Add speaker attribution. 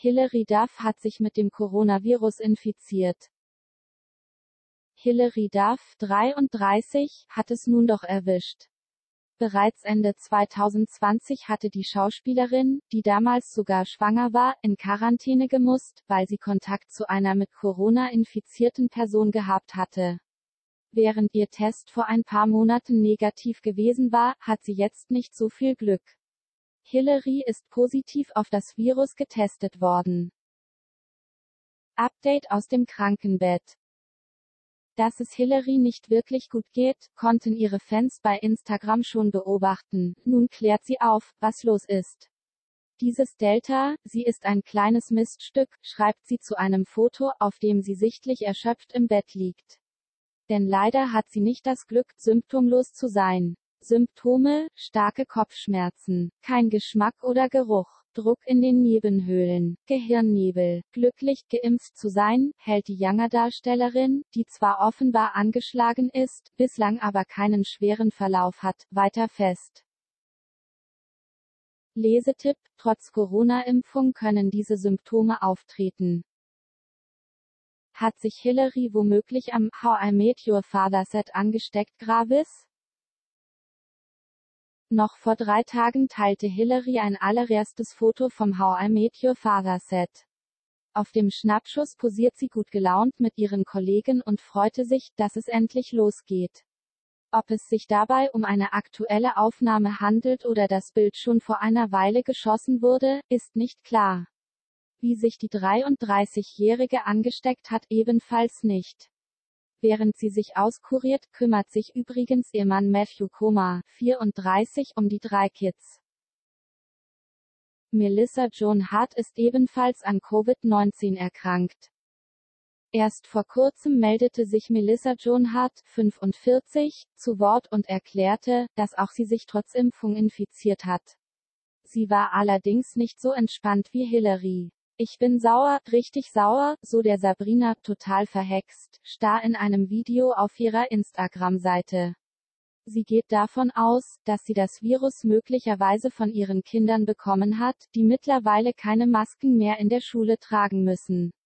Speaker 1: Hilary Duff hat sich mit dem Coronavirus infiziert. Hilary Duff, 33, hat es nun doch erwischt. Bereits Ende 2020 hatte die Schauspielerin, die damals sogar schwanger war, in Quarantäne gemusst, weil sie Kontakt zu einer mit Corona infizierten Person gehabt hatte. Während ihr Test vor ein paar Monaten negativ gewesen war, hat sie jetzt nicht so viel Glück. Hilary ist positiv auf das Virus getestet worden. Update aus dem Krankenbett. Dass es Hilary nicht wirklich gut geht, konnten ihre Fans bei Instagram schon beobachten. Nun klärt sie auf, was los ist. Dieses Delta, sie ist ein kleines Miststück, schreibt sie zu einem Foto, auf dem sie sichtlich erschöpft im Bett liegt. Denn leider hat sie nicht das Glück, symptomlos zu sein. Symptome: starke Kopfschmerzen, kein Geschmack oder Geruch, Druck in den Nebenhöhlen, Gehirnnebel. Glücklich, geimpft zu sein, hält die Younger-Darstellerin, die zwar offenbar angeschlagen ist, bislang aber keinen schweren Verlauf hat, weiter fest. Lesetipp: Trotz Corona-Impfung können diese Symptome auftreten. Hat sich Hilary womöglich am How I Met Your Father Set angesteckt? Gravis? Noch vor 3 Tagen teilte Hilary ein allererstes Foto vom How I Met Your Father Set. Auf dem Schnappschuss posiert sie gut gelaunt mit ihren Kollegen und freute sich, dass es endlich losgeht. Ob es sich dabei um eine aktuelle Aufnahme handelt oder das Bild schon vor einer Weile geschossen wurde, ist nicht klar. Wie sich die 33-Jährige angesteckt hat, ebenfalls nicht. Während sie sich auskuriert, kümmert sich übrigens ihr Mann Matthew Coma, 34, um die 3 Kids. Melissa Joan Hart ist ebenfalls an Covid-19 erkrankt. Erst vor kurzem meldete sich Melissa Joan Hart, 45, zu Wort und erklärte, dass auch sie sich trotz Impfung infiziert hat. Sie war allerdings nicht so entspannt wie Hilary. Ich bin sauer, richtig sauer, so der Sabrina, total verhext, starr in einem Video auf ihrer Instagram-Seite. Sie geht davon aus, dass sie das Virus möglicherweise von ihren Kindern bekommen hat, die mittlerweile keine Masken mehr in der Schule tragen müssen.